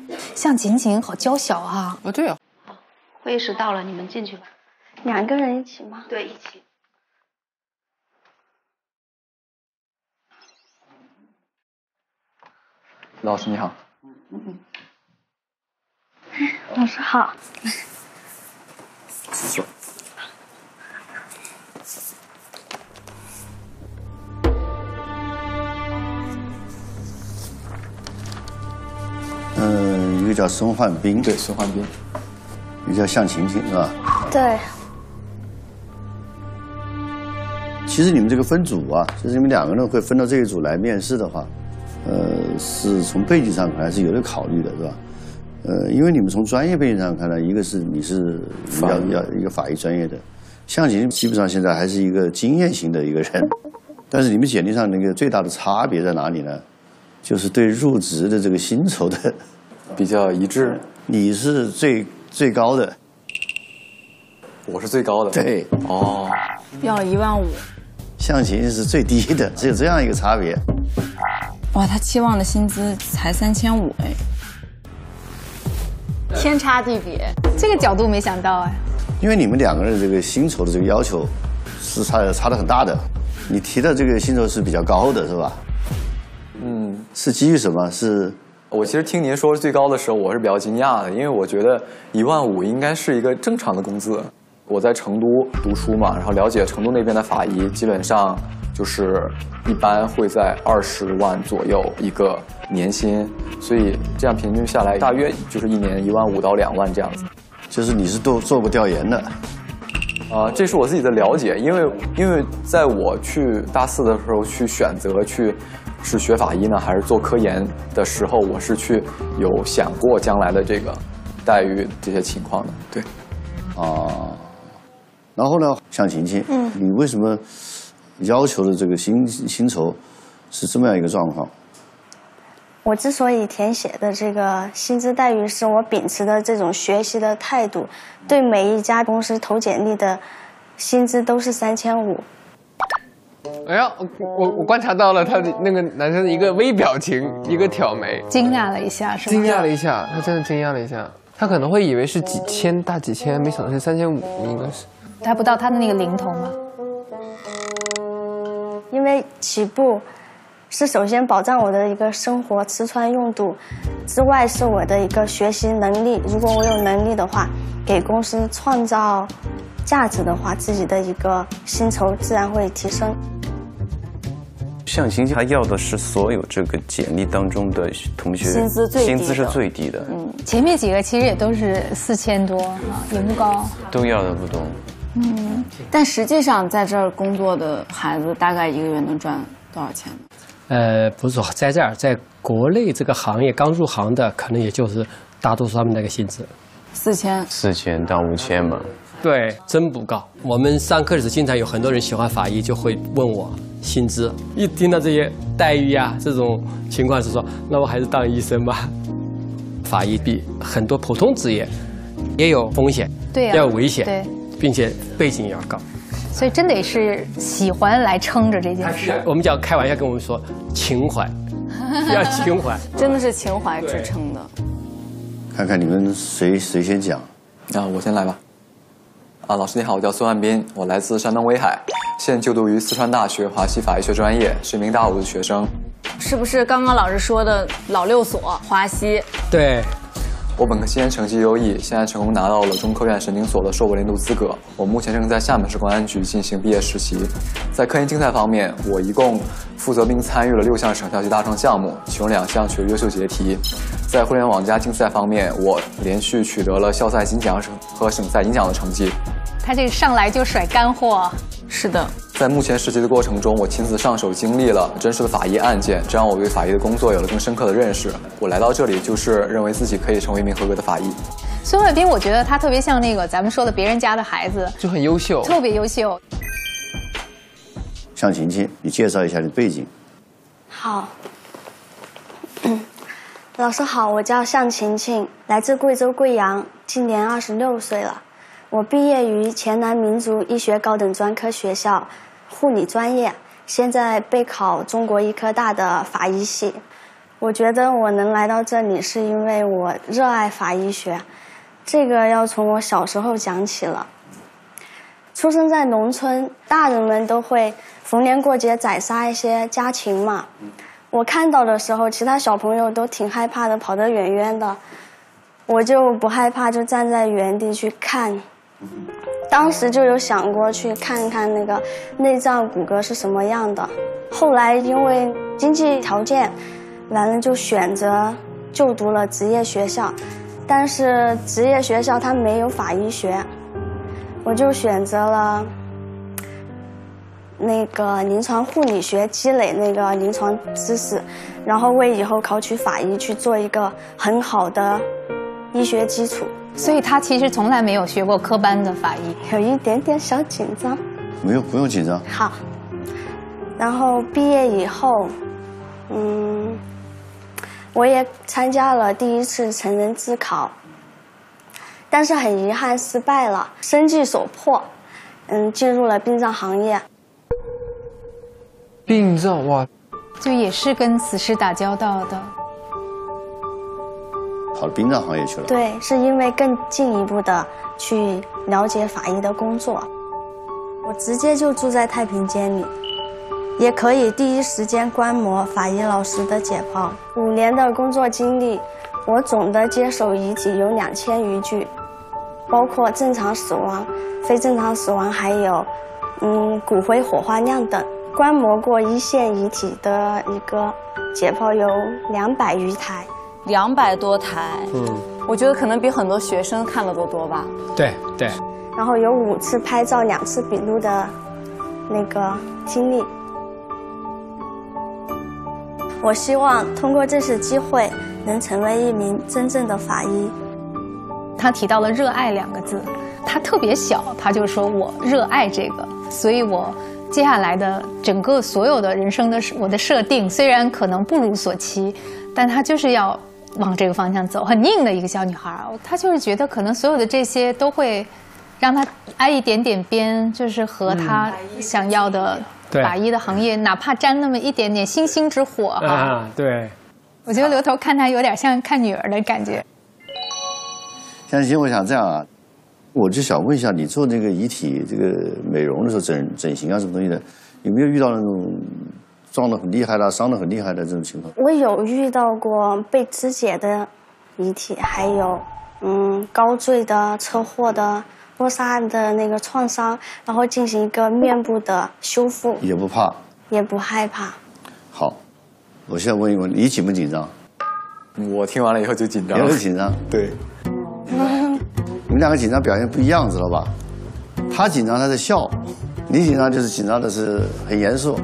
向晴晴好娇小啊！ 啊，对啊。 好，会议室到了，你们进去吧。 2个人一起吗？ 对，一起。 老师你好。 老师好。 坐。 一个叫孙焕斌， 对，孙焕斌， 一个叫向晴晴，是吧？ 对。 其实你们这个分组啊，就是你们2个人会分到这一组来面试的话，是从背景上看来是有点考虑的，是吧？因为你们从专业背景上看来，一个是你是要一个法医专业的，向晴基本上现在还是一个经验型的一个人，但是你们简历上那个最大的差别在哪里呢？就是对入职的这个薪酬的比较一致。 你是最高的， 我是最高的。 对。 哦。要了1万5。 向晴是最低的，只有这样一个差别。 哇，他期望的薪资才3500哎，天差地别。 这个角度没想到哎。 因为你们2个人这个薪酬的这个要求是差得很大的，你提的这个薪酬是比较高的，是吧？是基于什么？是我其实听您说最高的时候，我是比较惊讶的，因为我觉得1万5应该是一个正常的工资。我在成都读书嘛，然后了解成都那边的法医，基本上就是一般会在20万左右一个年薪，所以这样平均下来，大约就是1年1万5到2万这样子。 就是你是都做过调研的？ 这是我自己的了解，因为在我去大4的时候去选择是学法医呢，还是做科研的时候，我是有想过将来的这个待遇这些情况的。对。 然后呢，向晴晴，你为什么要求的这个薪酬是这么样一个状况？ 我之所以填写的这个薪资待遇，是我秉持的这种学习的态度，对每一家公司投简历的薪资都是3500。 哎呀，我观察到了他的那个男生的一个微表情，一个挑眉， 惊讶了一下，是吧？ 惊讶了一下，他真的惊讶了一下，他可能会以为是几千，大几千，没想到是3500，应该是。 达不到他的那个零头吗？ 因为起步是首先保障我的一个生活吃穿用度，之外是我的一个学习能力。如果我有能力的话，给公司创造价值的话，自己的一个薪酬自然会提升。 向晴晴他要的是所有这个简历当中的同学薪资是最低的。 前面几个其实也都是4000多啊，也不高。 都要的不多。 但实际上在这儿工作的孩子大概1个月能赚多少钱？ 不是说在这儿，在国内这个行业刚入行的，可能也就是大多数他们那个薪资 ，4000到5000吧。 对，真不高。我们上课的时候，经常有很多人喜欢法医，就会问我薪资。一听到这些待遇啊，这种情况是说，那我还是当医生吧。法医比很多普通职业也有风险， 对呀， 要有危险， 对， 并且背景也要高。 所以真得是喜欢来撑着这件事。 我们讲开玩笑跟我们说，情怀，要情怀， 真的是情怀支撑的。 看看你们谁先讲？ 我先来吧。老师你好，我叫孙万斌，我来自山东威海，现就读于四川大学华西法医学专业，是一名大5的学生。 是不是刚刚老师说的老6所华西？ 对。 我本科期间成绩优异，现在成功拿到了中科院神经所的硕博连读资格。我目前正在厦门市公安局进行毕业实习。在科研竞赛方面，我一共负责并参与了6项省校级大创项目，其中2项取得优秀结题。在互联网加竞赛方面，我连续取得了校赛金奖和省赛银奖的成绩。 他这上来就甩干货。 是的。 在目前实习的过程中，我亲自上手经历了真实的法医案件，这让我对法医的工作有了更深刻的认识。我来到这里就是认为自己可以成为一名合格的法医。 孙伟斌，我觉得他特别像那个咱们说的别人家的孩子， 就很优秀， 特别优秀。 向晴晴，你介绍一下你的背景。 好，老师好，我叫向晴晴，来自贵州贵阳，今年26岁了。我毕业于黔南民族医学高等专科学校护理专业，现在备考中国医科大的法医系。 我觉得我能来到这里是因为我热爱法医学，这个要从我小时候讲起了。出生在农村，大人们都会逢年过节宰杀一些家禽嘛。我看到的时候，其他小朋友都挺害怕的，跑得远远的。我就不害怕，就站在原地去看。当时就有想过去看看那个内脏骨骼是什么样的。后来因为经济条件，完了就选择就读了职业学校，但是职业学校它没有法医学。我就选择了那个临床护理学，积累那个临床知识，然后为以后考取法医去做一个很好的医学基础。 所以他其实从来没有学过科班的法医， 有一点点小紧张。 没有，不用紧张。 好，然后毕业以后，我也参加了第一次成人自考。但是很遗憾失败了，生计所迫，进入了殡葬行业。 殡葬哇， 就也是跟死尸打交道的。 跑到殡葬行业去了。 对，是因为更进一步的去了解法医的工作，我直接就住在太平间里，也可以第一时间观摩法医老师的解剖。5年的工作经历，我总的接手遗体有2000余具。包括正常死亡、非正常死亡，还有骨灰火化量等。观摩过一线遗体的一个解剖有200余台 ，200多台。我觉得可能比很多学生看的都多吧。 对对。 然后有5次拍照、2次笔录的那个经历。我希望通过这次机会，能成为一名真正的法医。 他提到了热爱2个字，他特别小，他就说我热爱这个，所以我接下来的整个所有的人生的我的设定，虽然可能不如所期，但他就是要往这个方向走，很硬的一个小女孩，她就是觉得可能所有的这些都会让她挨一点点边，就是和她想要的法医的行业，哪怕沾那么一点点星星之火啊，对。 我觉得刘头看她有点像看女儿的感觉。 向欣，我想这样啊，我就想问一下，你做那个遗体这个美容的时候，整形啊什么东西的，有没有遇到那种撞得很厉害的、伤得很厉害的这种情况？ 我有遇到过被肢解的遗体，还有高坠的、车祸的、落沙的那个创伤，然后进行一个面部的修复。 也不怕， 也不害怕。 好，我现在问一问，你紧不紧张？ 我听完了以后就紧张了。 也会紧张？ 对。 你们2个紧张表现不一样，知道吧？他紧张他在笑，你紧张就是紧张的是很严肃。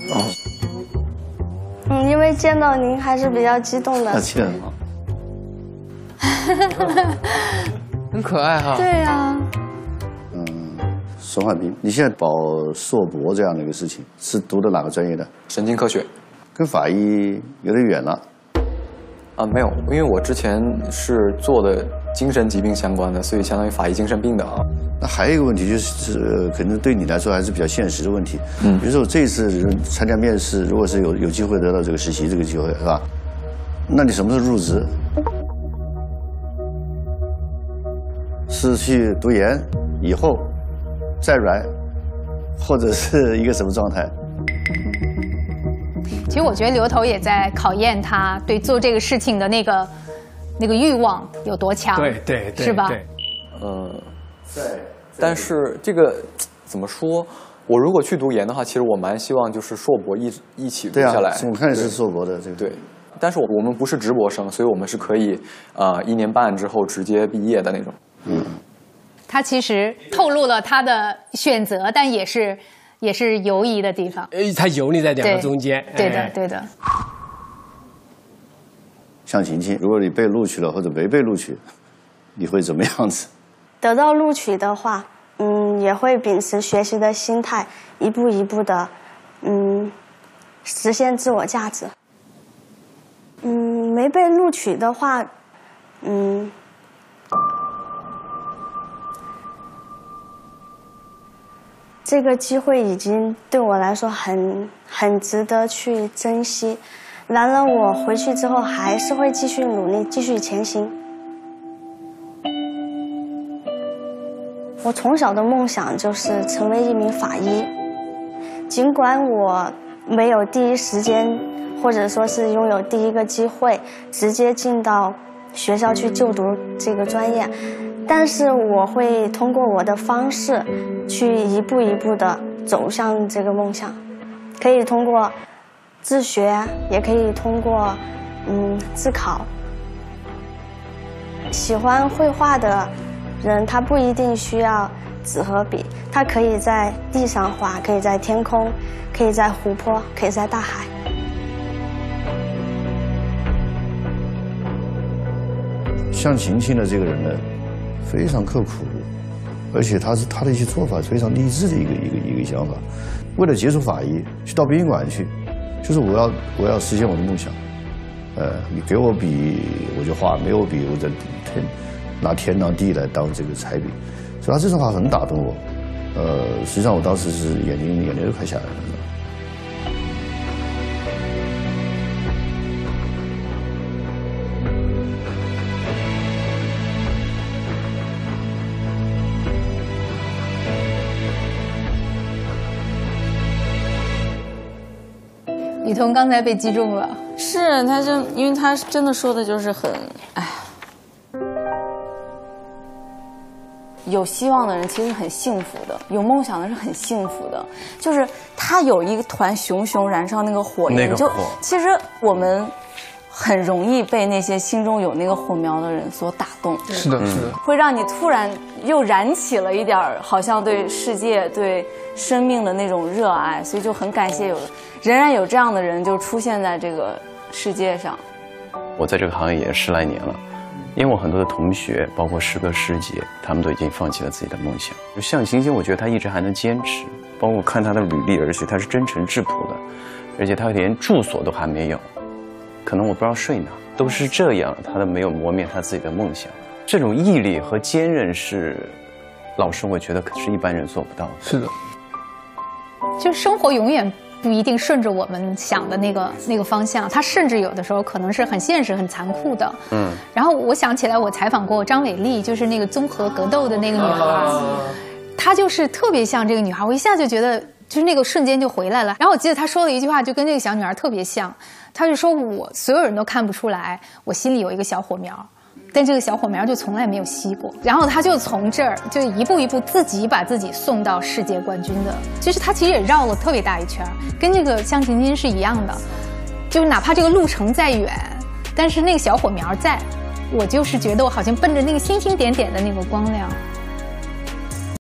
因为见到您还是比较激动的。 气得很好。 很可爱哈。 对啊。 孙焕斌，你现在保硕博这样的一个事情，是读的哪个专业的？ 神经科学， 跟法医有点远了。 没有，因为我之前是做的精神疾病相关的，所以相当于法医精神病的啊。 那还有一个问题就是，可能对你来说还是比较现实的问题。比如说我这一次参加面试，如果是有机会得到这个实习这个机会，是吧？那你什么时候入职？是去读研以后再软，或者是一个什么状态？ 其实我觉得刘头也在考验他对做这个事情的那个欲望有多强， 对， 是吧？ 但是这个怎么说？我如果去读研的话，其实我蛮希望就是硕博一起读下来。 对啊，我看你是硕博的这个。 对，但是我们不是直博生，所以我们是可以1年半之后直接毕业的那种。 他其实透露了他的选择，但也是犹疑的地方。 他游离在2个中间。 对的。 向晴晴，如果你被录取了或者没被录取，你会怎么样子？ 得到录取的话，也会秉持学习的心态，一步一步的，实现自我价值。没被录取的话，这个机会已经对我来说很值得去珍惜。 然而我回去之后还是会继续努力，继续前行。我从小的梦想就是成为一名法医，尽管我没有第一时间，或者说是拥有第一个机会直接进到学校去就读这个专业，但是我会通过我的方式去一步一步的走向这个梦想，可以通过自学，也可以通过自考。喜欢绘画的人，他不一定需要纸和笔，他可以在地上画，可以在天空，可以在湖泊，可以在大海。 像晴晴的这个人呢，非常刻苦，而且他的一些做法非常励志的一个想法。为了接触法医，去到殡仪馆去，就是我要实现我的梦想。你给我笔我就画，没有笔我就拿天拿地来当这个彩笔。所以他这种话很打动我。实际上我当时是眼泪都快下来了。 雨桐刚才被击中了， 是，因为他真的说的就是很，有希望的人其实很幸福的，有梦想的是很幸福的，就是他有一团熊熊燃烧那个火焰，其实我们很容易被那些心中有那个火苗的人所打动。 是的，是的， 会让你突然又燃起了一点好像对世界、对生命的那种热爱，所以就很感谢仍然有这样的人就出现在这个世界上。 我在这个行业也10来年了，因为我很多的同学，包括师哥师姐，他们都已经放弃了自己的梦想。就像晴晴，我觉得她一直还能坚持，包括看她的履历，而且她是真诚质朴的，而且她连住所都还没有，可能我不知道睡哪，都是这样，她都没有磨灭她自己的梦想。这种毅力和坚韧是，老师我觉得可是一般人做不到的。 是的， 就生活永远不一定顺着我们想的那个方向，它甚至有的时候可能是很现实、很残酷的。然后我想起来，我采访过张伟丽，就是那个综合格斗的那个女孩，她就是特别像这个女孩，我一下就觉得就是那个瞬间就回来了。然后我记得她说了一句话，就跟这个小女孩特别像，她就说我所有人都看不出来，我心里有一个小火苗。但这个小火苗就从来没有熄过，然后他就从这儿就一步一步自己把自己送到世界冠军的。其实他其实也绕了特别大一圈，跟这个向晴晴是一样的，就是哪怕这个路程再远，但是那个小火苗在，我就是觉得我好像奔着那个星星点点的那个光亮。